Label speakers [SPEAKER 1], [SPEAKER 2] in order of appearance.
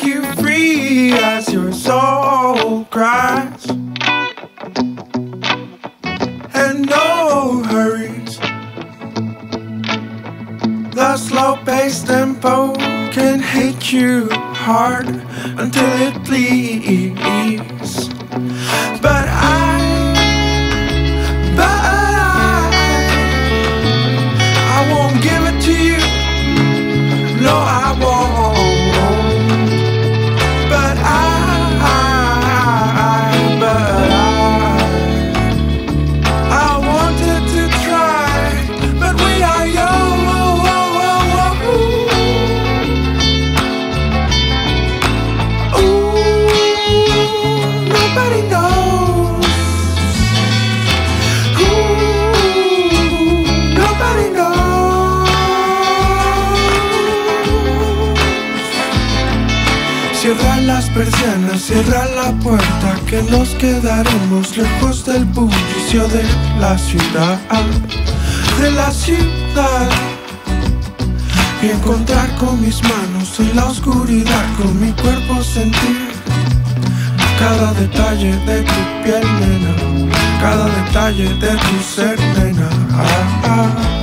[SPEAKER 1] break you free as your soul cries. And no hurries. The slow-paced tempo can hit you hard until it bleeds. But I won't give it to you. No, I won't. But I wanted to try, but we are young. Ooh, nobody knows. Ooh, nobody knows. Cierra las persianas, cierra la puerta, que nos quedaremos lejos del bullicio de la ciudad, de la ciudad. Y encontrar con mis manos en la oscuridad, con mi cuerpo sentir cada detalle de tu piel, nena, cada detalle de tu ser, nena.